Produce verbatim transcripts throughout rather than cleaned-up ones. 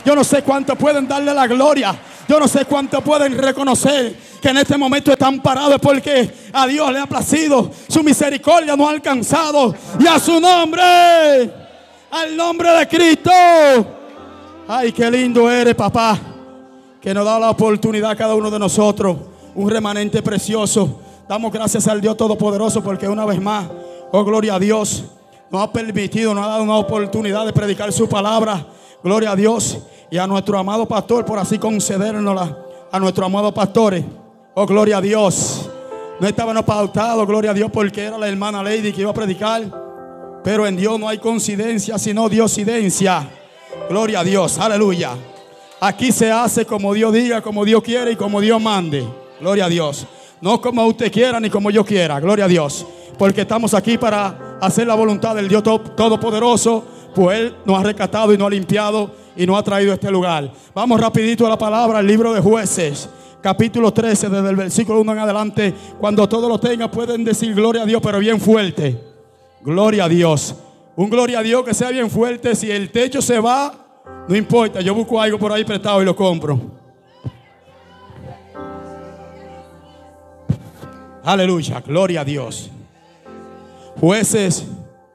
Yo no sé cuántos pueden darle la gloria. Yo no sé cuántos pueden reconocer que en este momento están parados porque a Dios le ha placido. Su misericordia nos ha alcanzado. Y a su nombre, al nombre de Cristo. Ay, qué lindo eres, papá, que nos da la oportunidad a cada uno de nosotros. Un remanente precioso. Damos gracias al Dios Todopoderoso porque una vez más, oh gloria a Dios, nos ha permitido, nos ha dado una oportunidad de predicar su palabra. Gloria a Dios. Y a nuestro amado pastor por así concedérnosla. A nuestro amado pastor. Oh, gloria a Dios. No estábamos pautados, gloria a Dios, porque era la hermana Lady que iba a predicar. Pero en Dios no hay coincidencia, sino diosidencia. Gloria a Dios, aleluya. Aquí se hace como Dios diga, como Dios quiere y como Dios mande. Gloria a Dios. No como usted quiera ni como yo quiera. Gloria a Dios. Porque estamos aquí para hacer la voluntad del Dios Todopoderoso. Pues Él nos ha rescatado y nos ha limpiado y nos ha traído a este lugar. Vamos rapidito a la palabra, el libro de Jueces, capítulo trece, desde el versículo uno en adelante. Cuando todos lo tengan pueden decir gloria a Dios, pero bien fuerte. Gloria a Dios. Un gloria a Dios que sea bien fuerte. Si el techo se va, no importa, yo busco algo por ahí prestado y lo compro. Aleluya, gloria a Dios. Jueces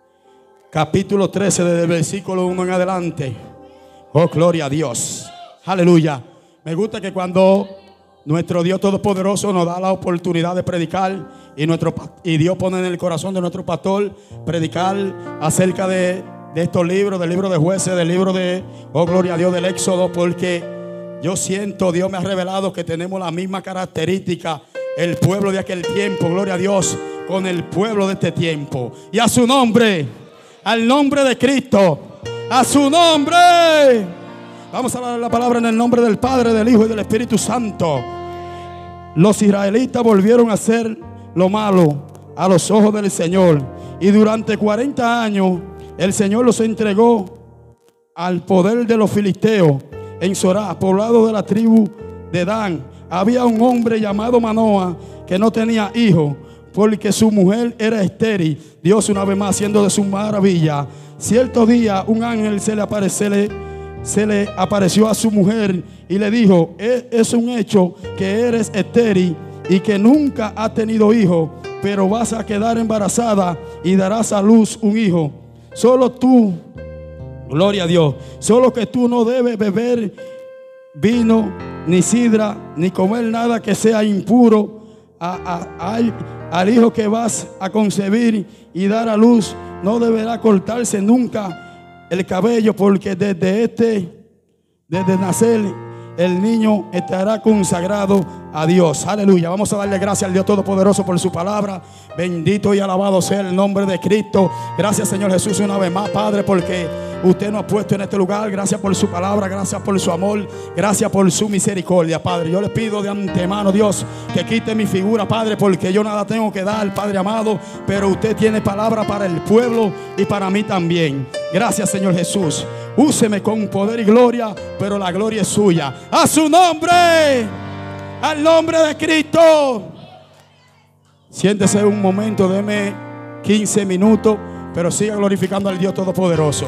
capítulo trece, desde el versículo uno en adelante. Oh, gloria a Dios. Aleluya. Me gusta que cuando nuestro Dios Todopoderoso nos da la oportunidad de predicar y, nuestro, y Dios pone en el corazón de nuestro pastor predicar acerca de, de estos libros, del libro de Jueces, del libro de, oh, gloria a Dios, del Éxodo, porque yo siento, Dios me ha revelado que tenemos la misma característica, el pueblo de aquel tiempo, gloria a Dios, con el pueblo de este tiempo. Y a su nombre, al nombre de Cristo, a su nombre. Vamos a dar la palabra en el nombre del Padre, del Hijo y del Espíritu Santo. Los israelitas volvieron a hacer lo malo a los ojos del Señor. Y durante cuarenta años el Señor los entregó al poder de los filisteos. En Sorá, poblado de la tribu de Dan, había un hombre llamado Manoa que no tenía hijo, porque su mujer era estéril. Dios una vez más haciendo de su maravilla. Cierto día un ángel se le, apareció, se le apareció a su mujer y le dijo: es, es un hecho que eres estéril y que nunca has tenido hijo, pero vas a quedar embarazada y darás a luz un hijo. Solo tú, gloria a Dios, solo que tú no debes beber vino, ni sidra, ni comer nada que sea impuro. A, a, a, al hijo que vas a concebir y dar a luz no deberá cortarse nunca el cabello, porque desde este, desde nacer, el niño estará consagrado a Dios. Aleluya. Vamos a darle gracias al Dios Todopoderoso por su palabra. Bendito y alabado sea el nombre de Cristo. Gracias, Señor Jesús, una vez más, Padre, porque usted nos ha puesto en este lugar. Gracias por su palabra, gracias por su amor, gracias por su misericordia, Padre. Yo les pido de antemano, Dios, que quite mi figura, Padre, porque yo nada tengo que dar, Padre amado, pero usted tiene palabra para el pueblo y para mí también. Gracias, Señor Jesús. Úseme con poder y gloria, pero la gloria es suya. A su nombre, al nombre de Cristo. Siéntese un momento, deme quince minutos, pero siga glorificando al Dios Todopoderoso.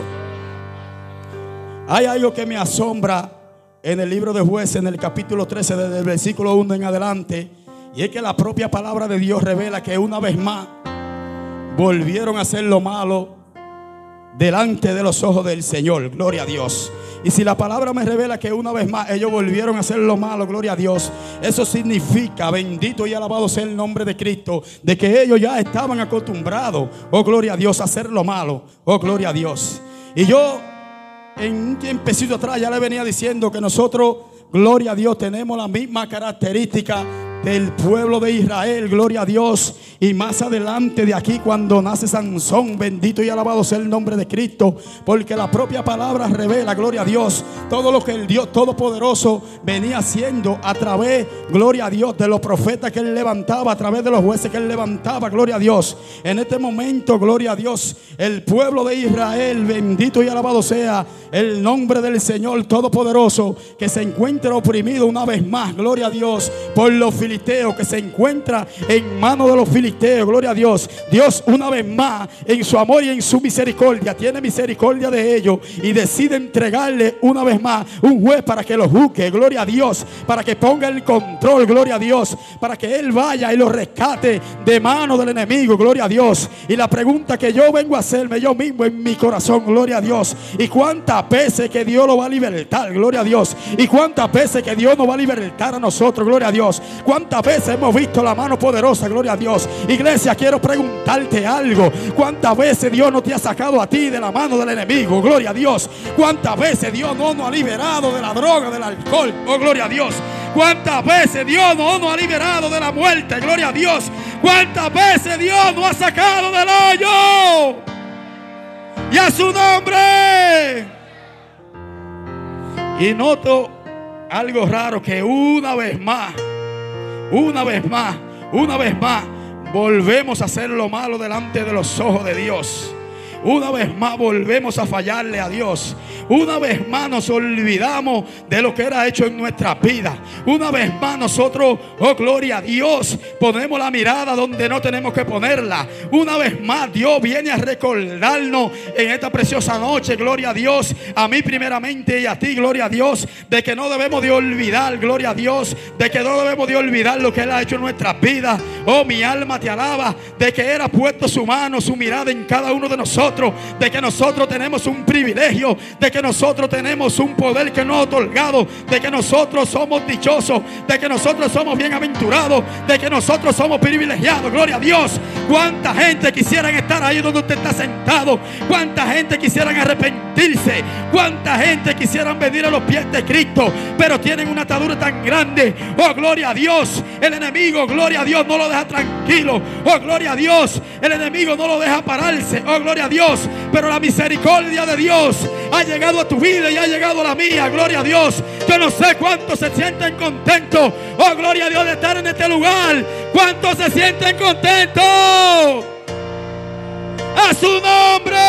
Hay algo que me asombra en el libro de Jueces, en el capítulo trece, desde el versículo uno en adelante, y es que la propia palabra de Dios revela que una vez más volvieron a hacer lo malo delante de los ojos del Señor. Gloria a Dios. Y si la palabra me revela que una vez más ellos volvieron a hacer lo malo, gloria a Dios, eso significa, bendito y alabado sea el nombre de Cristo, de que ellos ya estaban acostumbrados, oh gloria a Dios, a hacer lo malo, oh gloria a Dios. Y yo en un tiempecito atrás ya le venía diciendo que nosotros, gloria a Dios, tenemos la misma característica del pueblo de Israel, gloria a Dios. Y más adelante de aquí, cuando nace Sansón, bendito y alabado sea el nombre de Cristo, porque la propia palabra revela, gloria a Dios, todo lo que el Dios Todopoderoso venía haciendo a través, gloria a Dios, de los profetas que él levantaba, a través de los jueces que él levantaba, gloria a Dios. En este momento, gloria a Dios, el pueblo de Israel, bendito y alabado sea el nombre del Señor Todopoderoso, que se encuentra oprimido una vez más, gloria a Dios, por los filisteos, que se encuentra en manos de los filisteos, gloria a Dios. Dios una vez más, en su amor y en su misericordia, tiene misericordia de ellos y decide entregarle una vez vez más un juez para que lo juzgue, gloria a Dios, para que ponga el control, gloria a Dios, para que Él vaya y lo rescate de mano del enemigo, gloria a Dios. Y la pregunta que yo vengo a hacerme yo mismo en mi corazón, gloria a Dios, y cuántas veces que Dios lo va a libertar, gloria a Dios, y cuántas veces que Dios nos va a libertar a nosotros, gloria a Dios, cuántas veces hemos visto la mano poderosa, gloria a Dios. Iglesia, quiero preguntarte algo: ¿cuántas veces Dios no te ha sacado a ti de la mano del enemigo? Gloria a Dios. ¿Cuántas veces Dios no nos ha liberado de la droga, del alcohol? Oh, gloria a Dios. ¿Cuántas veces Dios no nos ha liberado de la muerte? Gloria a Dios. ¿Cuántas veces Dios nos ha sacado del hoyo? Y a su nombre. Y noto algo raro, que una vez más, una vez más, una vez más, volvemos a hacer lo malo delante de los ojos de Dios. Una vez más volvemos a fallarle a Dios. Una vez más nos olvidamos de lo que era hecho en nuestra vida. Una vez más nosotros, oh gloria a Dios, ponemos la mirada donde no tenemos que ponerla. Una vez más Dios viene a recordarnos en esta preciosa noche, gloria a Dios, a mí primeramente y a ti, gloria a Dios, de que no debemos de olvidar, gloria a Dios, de que no debemos de olvidar lo que Él ha hecho en nuestras vidas. Oh, mi alma te alaba, de que Él ha puesto su mano, su mirada en cada uno de nosotros, de que nosotros tenemos un privilegio, de que nosotros tenemos un poder que nos ha otorgado, de que nosotros somos dichosos, de que nosotros somos bienaventurados, de que nosotros somos privilegiados, gloria a Dios. Cuánta gente quisieran estar ahí donde usted está sentado, cuánta gente quisieran arrepentirse, cuánta gente quisieran venir a los pies de Cristo, pero tienen una atadura tan grande. Oh, gloria a Dios. El enemigo, gloria a Dios, no lo deja tranquilo. Oh, gloria a Dios. El enemigo no lo deja pararse. Oh, gloria a Dios. Pero la misericordia de Dios ha llegado a tu vida y ha llegado a la mía, gloria a Dios. Yo no sé cuántos se sienten contentos, oh gloria a Dios, de estar en este lugar. ¿Cuántos se sienten contentos? A su nombre.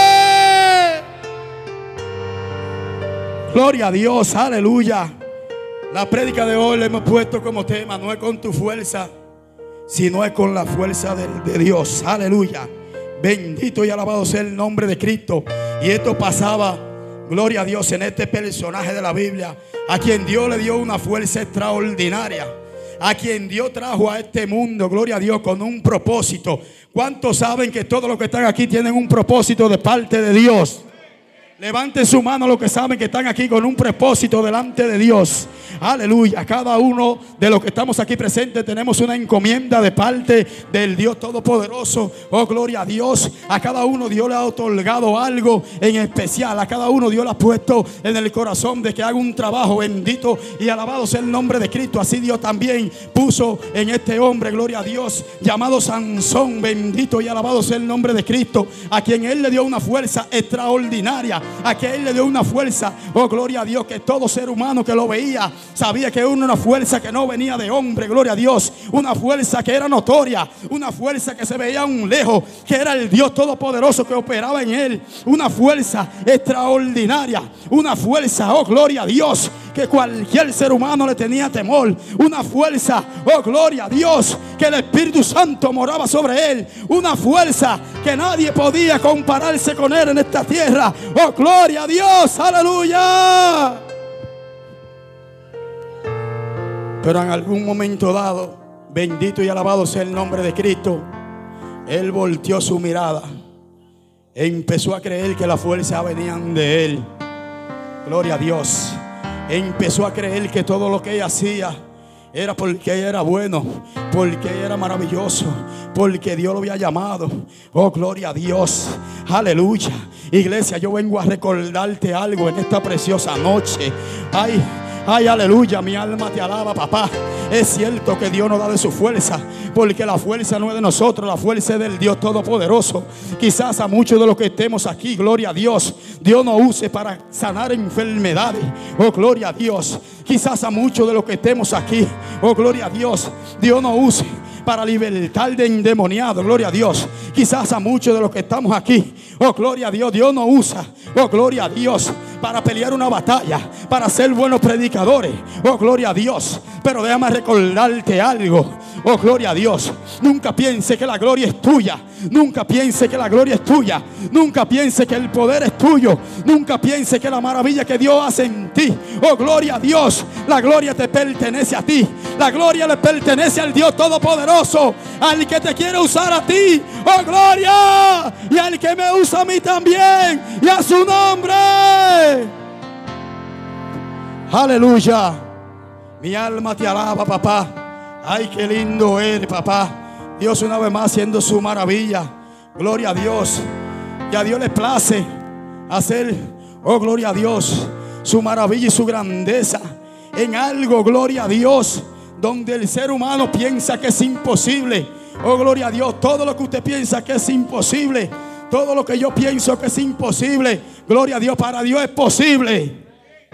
Gloria a Dios, aleluya. La prédica de hoy le hemos puesto como tema: no es con tu fuerza, sino es con la fuerza de, de Dios. Aleluya. Bendito y alabado sea el nombre de Cristo. Y esto pasaba, gloria a Dios, en este personaje de la Biblia, a quien Dios le dio una fuerza extraordinaria, a quien Dios trajo a este mundo, gloria a Dios, con un propósito. ¿Cuántos saben que todos los que están aquí tienen un propósito de parte de Dios? Levanten su mano los que saben que están aquí con un propósito delante de Dios. Aleluya. Cada uno de los que estamos aquí presentes tenemos una encomienda de parte del Dios Todopoderoso. Oh, gloria a Dios. A cada uno Dios le ha otorgado algo en especial. A cada uno Dios le ha puesto en el corazón de que haga un trabajo. Bendito y alabado sea el nombre de Cristo. Así Dios también puso en este hombre, gloria a Dios, llamado Sansón. Bendito y alabado sea el nombre de Cristo, a quien Él le dio una fuerza extraordinaria, a que Él le dio una fuerza, oh gloria a Dios, que todo ser humano que lo veía sabía que era una fuerza que no venía de hombre, gloria a Dios, una fuerza que era notoria, una fuerza que se veía a un lejos, que era el Dios Todopoderoso que operaba en Él, una fuerza extraordinaria, una fuerza, oh gloria a Dios, que cualquier ser humano le tenía temor, una fuerza, oh gloria a Dios, que el Espíritu Santo moraba sobre Él, una fuerza que nadie podía compararse con Él en esta tierra. Oh gloria a Dios, aleluya. Pero en algún momento dado, bendito y alabado sea el nombre de Cristo, Él volteó su mirada e empezó a creer que la fuerza venían de Él. Gloria a Dios. Empezó a creer que todo lo que ella hacía era porque ella era bueno, porque ella era maravilloso, porque Dios lo había llamado. Oh, gloria a Dios, aleluya. Iglesia, yo vengo a recordarte algo en esta preciosa noche. Ay, ay, aleluya, mi alma te alaba, papá. Es cierto que Dios nos da de su fuerza, porque la fuerza no es de nosotros, la fuerza es del Dios Todopoderoso. Quizás a muchos de los que estemos aquí, gloria a Dios, Dios nos use para sanar enfermedades. Oh, gloria a Dios. Quizás a muchos de los que estemos aquí, oh, gloria a Dios, Dios nos use para libertar de endemoniado, gloria a Dios. Quizás a muchos de los que estamos aquí, oh gloria a Dios, Dios nos usa, oh gloria a Dios, para pelear una batalla, para ser buenos predicadores, oh gloria a Dios. Pero déjame recordarte algo, Oh, gloria a Dios. Nunca piense que la gloria es tuya. Nunca piense que la gloria es tuya. Nunca piense que el poder es tuyo. Nunca piense que la maravilla que Dios hace en ti. Oh, gloria a Dios. La gloria te pertenece a ti. La gloria le pertenece al Dios Todopoderoso, al que te quiere usar a ti. Oh, gloria. Y al que me usa a mí también. Y a su nombre. Aleluya. Mi alma te alaba, papá. Ay, qué lindo eres, papá. Dios una vez más haciendo su maravilla. Gloria a Dios. Y a Dios le place hacer, oh, gloria a Dios, su maravilla y su grandeza en algo, gloria a Dios, donde el ser humano piensa que es imposible. Oh, gloria a Dios. Todo lo que usted piensa que es imposible, todo lo que yo pienso que es imposible, gloria a Dios, para Dios es posible.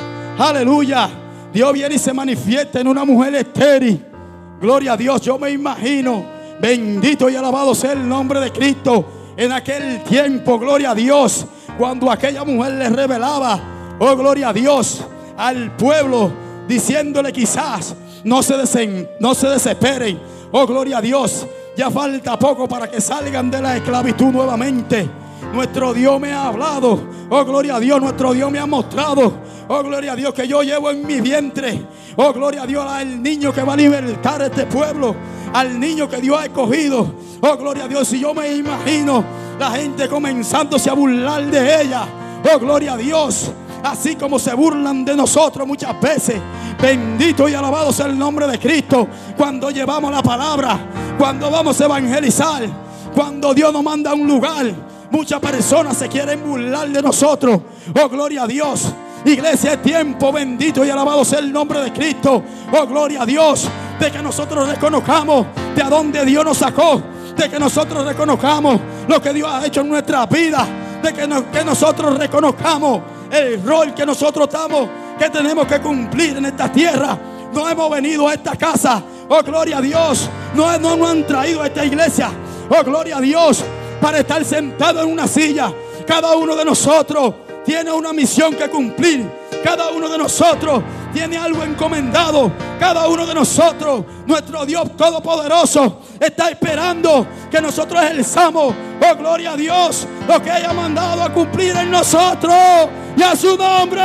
Aleluya. Dios viene y se manifiesta en una mujer estéril. Gloria a Dios. Yo me imagino, bendito y alabado sea el nombre de Cristo, en aquel tiempo, gloria a Dios, cuando aquella mujer le revelaba, oh, gloria a Dios, al pueblo, diciéndole quizás, no se, desen, no se desesperen. Oh, gloria a Dios, ya falta poco para que salgan de la esclavitud nuevamente. Nuestro Dios me ha hablado. Oh, gloria a Dios, nuestro Dios me ha mostrado. Oh, gloria a Dios, que yo llevo en mi vientre. Oh, gloria a Dios, al niño que va a libertar a este pueblo, al niño que Dios ha escogido. Oh, gloria a Dios. Si yo me imagino la gente comenzándose a burlar de ella. Oh, gloria a Dios. Así como se burlan de nosotros muchas veces. Bendito y alabado sea el nombre de Cristo. Cuando llevamos la palabra, cuando vamos a evangelizar, cuando Dios nos manda a un lugar, muchas personas se quieren burlar de nosotros. Oh, gloria a Dios. Iglesia, es tiempo, bendito y alabado sea el nombre de Cristo. Oh, gloria a Dios, de que nosotros reconozcamos de a dónde Dios nos sacó, de que nosotros reconozcamos lo que Dios ha hecho en nuestra vida, de que, no, que nosotros reconozcamos el rol que nosotros estamos, que tenemos que cumplir en esta tierra. No hemos venido a esta casa, oh, gloria a Dios, no, no nos han traído a esta iglesia, oh, gloria a Dios, para estar sentado en una silla. Cada uno de nosotros tiene una misión que cumplir. Cada uno de nosotros tiene algo encomendado. Cada uno de nosotros, nuestro Dios Todopoderoso, está esperando que nosotros ejerzamos, oh, gloria a Dios, lo que haya mandado a cumplir en nosotros. Y a su nombre.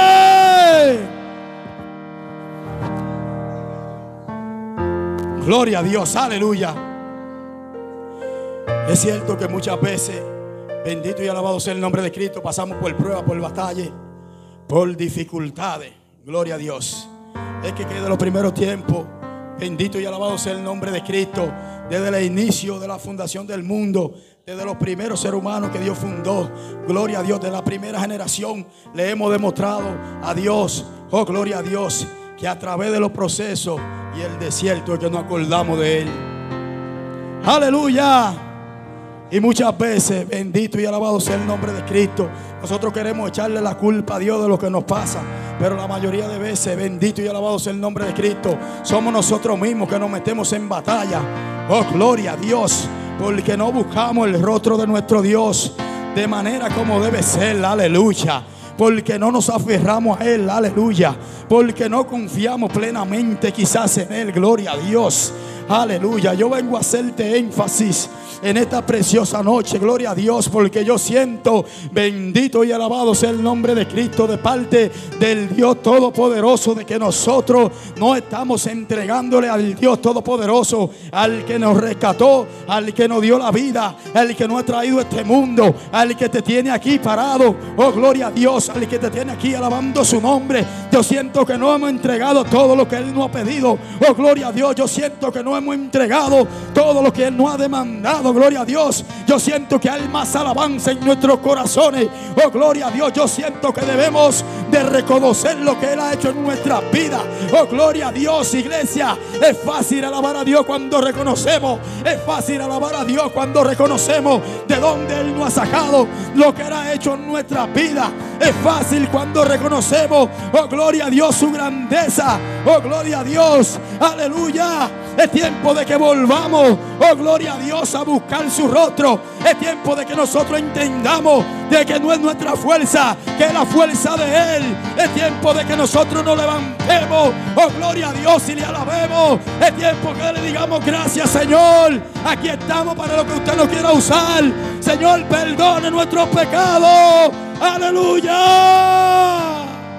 Gloria a Dios, aleluya. Es cierto que muchas veces, bendito y alabado sea el nombre de Cristo, pasamos por pruebas, por batallas, por dificultades. Gloria a Dios. Es que desde los primeros tiempos, bendito y alabado sea el nombre de Cristo, desde el inicio de la fundación del mundo, desde los primeros seres humanos que Dios fundó, gloria a Dios, de la primera generación, le hemos demostrado a Dios, oh, gloria a Dios, que a través de los procesos y el desierto es que nos acordamos de Él. Aleluya. Y muchas veces, bendito y alabado sea el nombre de Cristo, nosotros queremos echarle la culpa a Dios de lo que nos pasa. Pero la mayoría de veces, bendito y alabado sea el nombre de Cristo, somos nosotros mismos que nos metemos en batalla. Oh, gloria a Dios, porque no buscamos el rostro de nuestro Dios de manera como debe ser. Aleluya. Porque no nos aferramos a Él. Aleluya. Porque no confiamos plenamente quizás en Él. Gloria a Dios. Aleluya. Yo vengo a hacerte énfasis en esta preciosa noche, gloria a Dios, porque yo siento, bendito y alabado sea el nombre de Cristo, de parte del Dios Todopoderoso, de que nosotros no estamos entregándole al Dios Todopoderoso, al que nos rescató, al que nos dio la vida, al que nos ha traído a este mundo, al que te tiene aquí parado, oh, gloria a Dios, al que te tiene aquí alabando su nombre. Yo siento que no hemos entregado todo lo que Él nos ha pedido, oh, gloria a Dios. Yo siento que no hemos entregado todo lo que Él nos ha demandado. Gloria a Dios. Yo siento que hay más alabanza en nuestros corazones. Oh, gloria a Dios. Yo siento que debemos de reconocer lo que Él ha hecho en nuestra vida. Oh, gloria a Dios, iglesia. Es fácil alabar a Dios cuando reconocemos. Es fácil alabar a Dios cuando reconocemos de dónde Él nos ha sacado, lo que Él ha hecho en nuestra vida. Es fácil cuando reconocemos, oh, gloria a Dios, su grandeza. Oh, gloria a Dios. Aleluya. Es tiempo de que volvamos, oh gloria a Dios, a buscar su rostro. Es tiempo de que nosotros entendamos de que no es nuestra fuerza, que es la fuerza de Él. Es tiempo de que nosotros nos levantemos, oh gloria a Dios, y le alabemos. Es tiempo que le digamos gracias, Señor. Aquí estamos para lo que usted nos quiera usar. Señor, perdone nuestros pecados. Aleluya.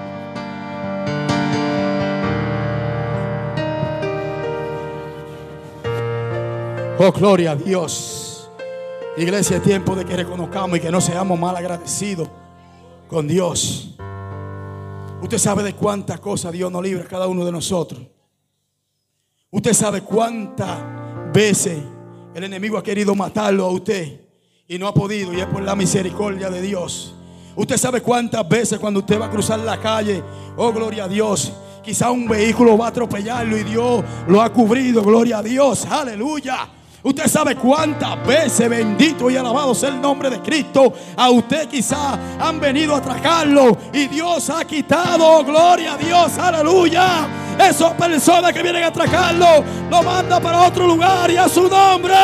Oh, gloria a Dios. Iglesia, es tiempo de que reconozcamos y que no seamos mal agradecidos con Dios. Usted sabe de cuántas cosas Dios nos libra a cada uno de nosotros. Usted sabe cuántas veces el enemigo ha querido matarlo a usted y no ha podido, y es por la misericordia de Dios. Usted sabe cuántas veces cuando usted va a cruzar la calle, oh gloria a Dios, quizá un vehículo va a atropellarlo y Dios lo ha cubrido, gloria a Dios, aleluya. Usted sabe cuántas veces, bendito y alabado sea el nombre de Cristo, a usted quizá han venido a atracarlo y Dios ha quitado, gloria a Dios, aleluya. Esas personas que vienen a atracarlo, lo manda para otro lugar y a su nombre.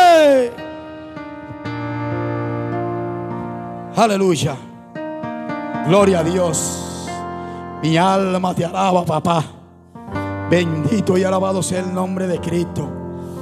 Aleluya. Gloria a Dios. Mi alma te alaba, papá. Bendito y alabado sea el nombre de Cristo.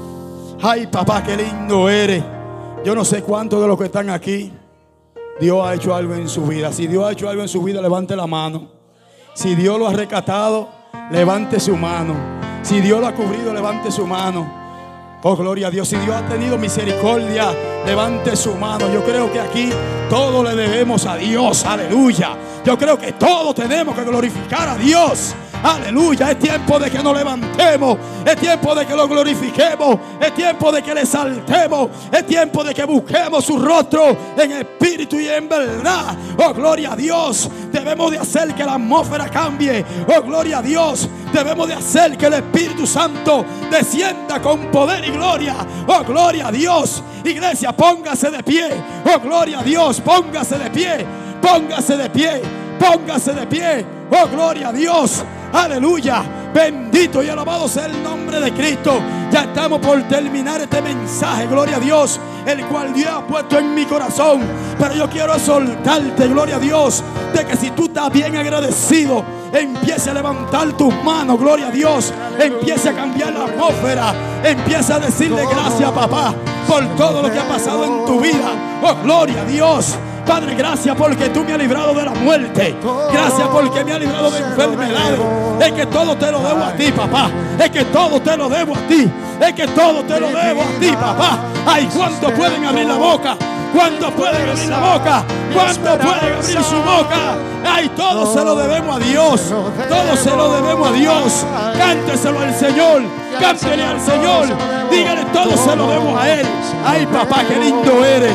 Ay, papá, qué lindo eres. Yo no sé cuántos de los que están aquí Dios ha hecho algo en su vida. Si Dios ha hecho algo en su vida, levante la mano. Si Dios lo ha rescatado, levante su mano. Si Dios lo ha cubrido, levante su mano. Oh, gloria a Dios. Si Dios ha tenido misericordia, levante su mano. Yo creo que aquí todo le debemos a Dios. Aleluya. Yo creo que todos tenemos que glorificar a Dios. Aleluya. Es tiempo de que nos levantemos. Es tiempo de que lo glorifiquemos. Es tiempo de que le exaltemos. Es tiempo de que busquemos su rostro en espíritu y en verdad. Oh, gloria a Dios. Debemos de hacer que la atmósfera cambie. Oh, gloria a Dios. Debemos de hacer que el Espíritu Santo descienda con poder y gloria. Oh, gloria a Dios. Iglesia, póngase de pie. Oh, gloria a Dios. Póngase de pie. Póngase de pie. Póngase de pie. Oh, gloria a Dios. Aleluya. Bendito y alabado sea el nombre de Cristo. Ya estamos por terminar este mensaje, gloria a Dios, el cual Dios ha puesto en mi corazón. Pero yo quiero exhortarte, gloria a Dios, de que si tú estás bien agradecido, empiece a levantar tus manos, gloria a Dios. Empiece a cambiar la atmósfera. Empiece a decirle gracias, papá, por todo lo que ha pasado en tu vida. Oh, gloria a Dios. Padre, gracias porque tú me has librado de la muerte. Gracias porque me has librado de enfermedades. Es que todo te lo debo a ti, papá. Es que todo te lo debo a ti. Es que todo te lo debo a ti, papá. Ay, ¿cuántos pueden abrir la boca? ¿Cuántos pueden abrir la boca? ¿Cuántos pueden abrir su boca? Ay, todo se lo debemos a Dios. Todo se lo debemos a Dios. Cánteselo al Señor. Cántele al Señor. Dígale, todo se lo debemos a Él. Ay, papá, qué lindo eres.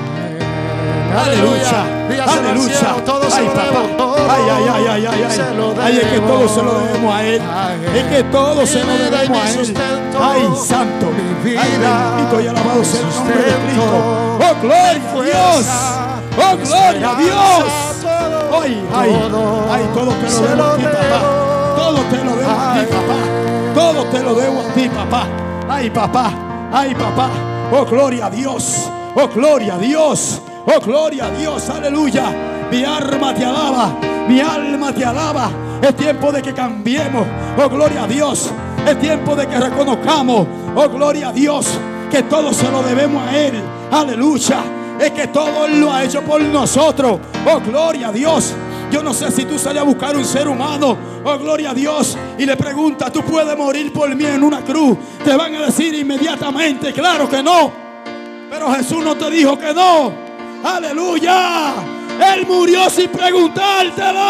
Aleluya, aleluya. Ay, papá. Ay, ay, ay, ay, ay, ay. Ay, es que todo se lo debemos a Él. Es que todo se lo debemos a Él. Ay, santo. Ay, bendito y alabado sea el nombre de Cristo. Oh, gloria a Dios. Oh, gloria a Dios. Ay, ay, ay, todo te lo debo a ti, papá. Todo te lo debo a ti, papá. Todo te lo debo a ti, papá. Ay, papá. Ay, papá. Oh, gloria a Dios. Oh, gloria a Dios. Oh, gloria a Dios, aleluya. Mi alma te alaba, mi alma te alaba. Es tiempo de que cambiemos. Oh, gloria a Dios. Es tiempo de que reconozcamos, oh, gloria a Dios, que todo se lo debemos a Él. Aleluya. Es que todo Él lo ha hecho por nosotros. Oh, gloria a Dios. Yo no sé si tú sales a buscar un ser humano, oh, gloria a Dios, y le preguntas, ¿tú puedes morir por mí en una cruz? Te van a decir inmediatamente, claro que no. Pero Jesús no te dijo que no. Aleluya. Él murió sin preguntártelo.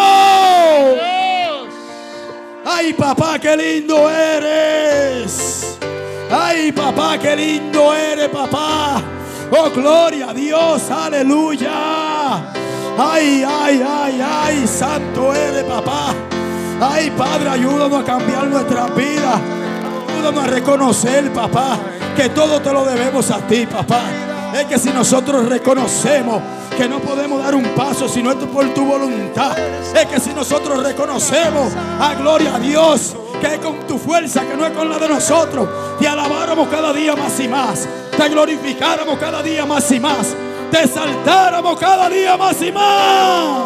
Ay, papá, qué lindo eres. Ay, papá, qué lindo eres, papá. Oh, gloria a Dios. Aleluya. Ay, ay, ay, ay, santo eres, papá. Ay, Padre, ayúdanos a cambiar nuestra vida. Ayúdanos a reconocer, papá, que todo te lo debemos a ti, papá. Es que si nosotros reconocemos que no podemos dar un paso si no es por tu voluntad, es que si nosotros reconocemos, a gloria a Dios, que es con tu fuerza, que no es con la de nosotros, te alabáramos cada día más y más, te glorificáramos cada día más y más, te exaltáramos cada día más y más.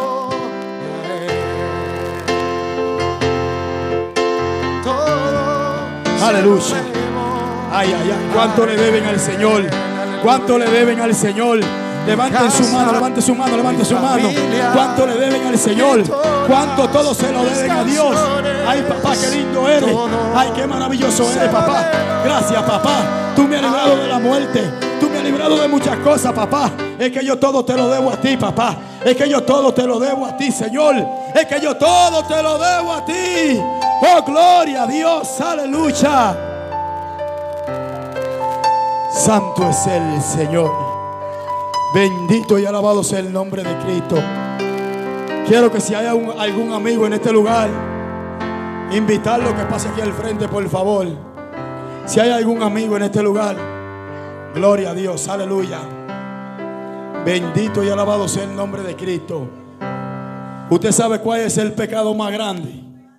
Aleluya. Ay, ay, ay. ¿Cuánto le deben al Señor? ¿Cuánto le deben al Señor? Levanten su mano, levanten su mano, levanten su mano. ¿Cuánto le deben al Señor? ¿Cuánto todos se lo deben a Dios? Ay, papá, qué lindo eres. Ay, qué maravilloso eres, papá. Gracias, papá. Tú me has librado de la muerte. Tú me has librado de muchas cosas, papá. Es que yo todo te lo debo a ti, papá. Es que yo todo te lo debo a ti, Señor. Es que yo todo te lo debo a ti. Oh, gloria a Dios. Aleluya. Santo es el Señor. Bendito y alabado sea el nombre de Cristo. Quiero que si hay un, algún amigo en este lugar, invitarlo que pase aquí al frente, por favor. Si hay algún amigo en este lugar, gloria a Dios, aleluya. Bendito y alabado sea el nombre de Cristo. ¿Usted sabe cuál es el pecado más grande?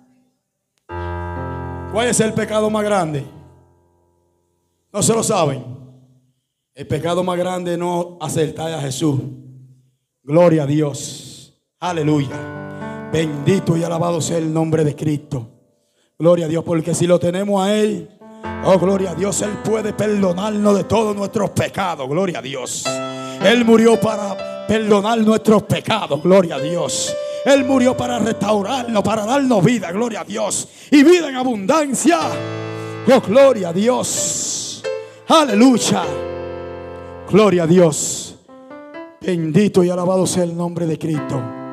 ¿Cuál es el pecado más grande? No se lo saben. El pecado más grande es no aceptar a Jesús. Gloria a Dios. Aleluya. Bendito y alabado sea el nombre de Cristo. Gloria a Dios, porque si lo tenemos a Él, oh, gloria a Dios, Él puede perdonarnos de todos nuestros pecados. Gloria a Dios. Él murió para perdonar nuestros pecados. Gloria a Dios. Él murió para restaurarnos, para darnos vida. Gloria a Dios. Y vida en abundancia. Oh, gloria a Dios. Aleluya. Gloria a Dios. Bendito y alabado sea el nombre de Cristo.